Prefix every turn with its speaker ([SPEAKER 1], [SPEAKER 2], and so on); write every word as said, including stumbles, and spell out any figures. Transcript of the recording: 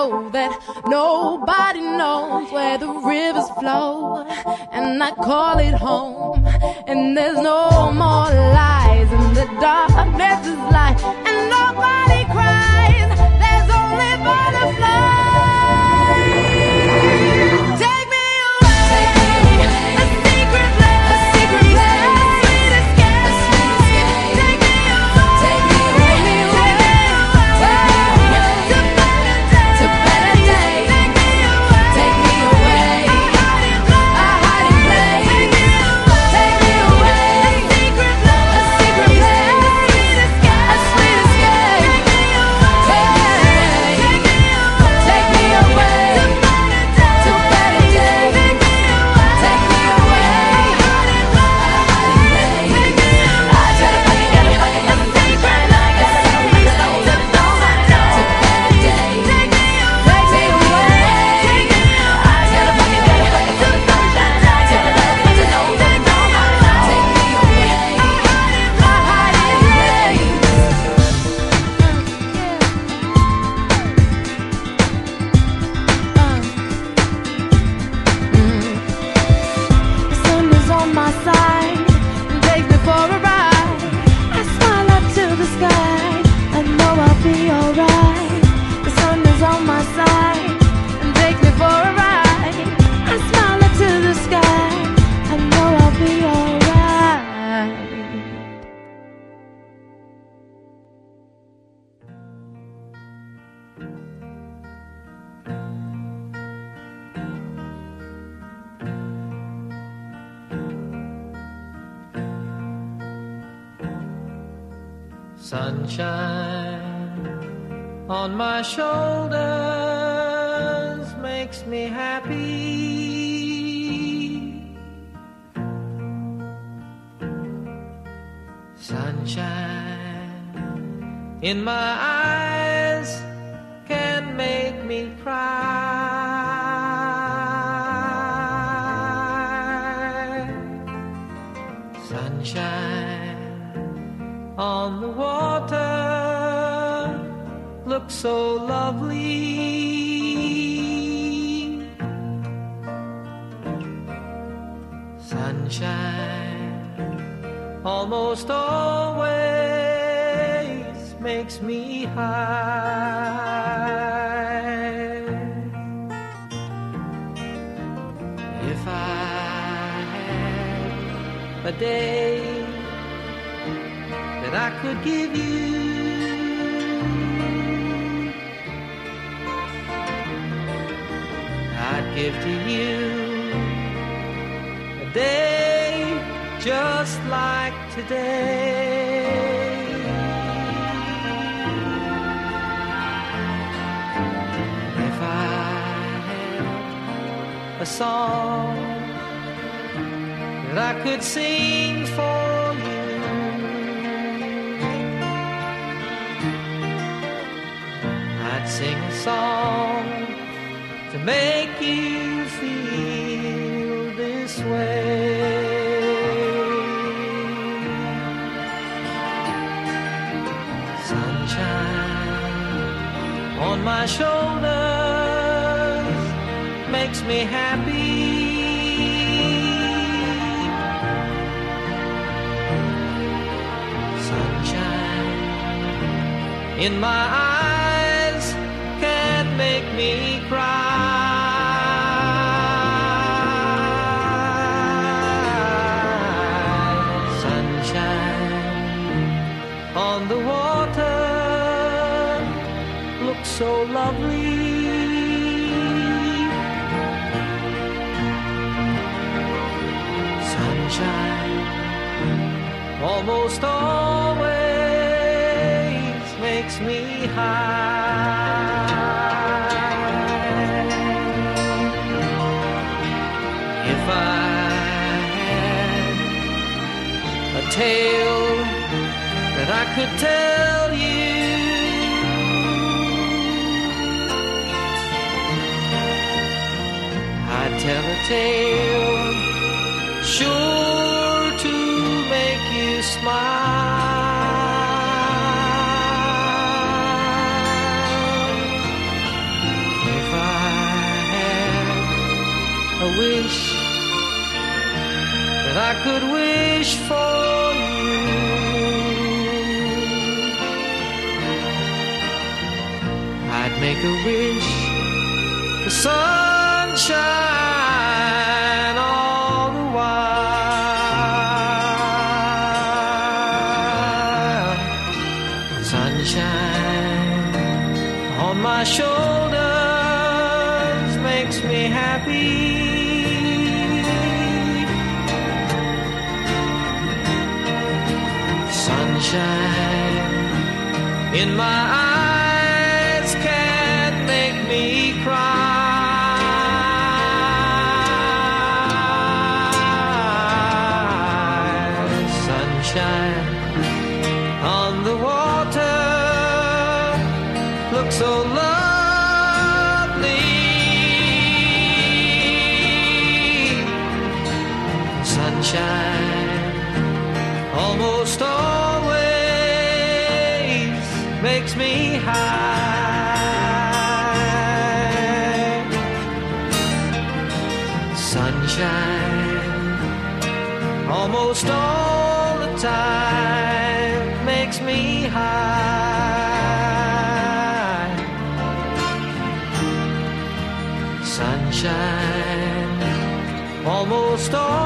[SPEAKER 1] know that nobody knows where the rivers flow, and I call it home. And there's no more lies, and the darkness is light, and nobody cries. There's only butterflies. Take me away, a secret place, a secret place, sweet escape. Take me away, take me away, to better days, to better days. Take me away, a hiding place. Take me away, a secret place, a secret place, a sweet escape. Take me away, to better days. Take me away, a hiding place. I try to find you, gotta find you, nothing to find. I gotta know, I gotta know, I gotta know, I know. To better days. Take me away, I gotta find you, gotta find you, till the sunshine. I gotta know, I gotta know, I gotta know, I know. Take me away, a hiding place. The sun is on my side and takes me for a ride. I smile up to the sky, I know I'll be alright. The sun is on my side and takes me for a ride. I smile up to the sky, I know I'll be alright.
[SPEAKER 2] Sunshine on my shoulders makes me happy. Sunshine in my eyes can make me cry. Sunshine on the water looks so lovely. Sunshine almost always makes me high. If I had a day that I could give you, I'd give to you a day just like today. If I had a song that I could sing for you, I'd sing a song to make you feel this way. Sunshine on my shoulders makes me happy. Sunshine in my eyes can make me cry. Sunshine on the water looks so lovely. Sunshine almost always makes me high. If I had a tale that I could tell you, I'd tell a tale sure to make you smile. wish that I could wish for you. I'd make a wish for sunshine all the while. Sunshine on my shoulders makes me happy. Sunshine in my eyes can make me cry. Sunshine on the water looks so lovely. Sunshine almost always makes me high. Sunshine almost all the time makes me high. Sunshine almost all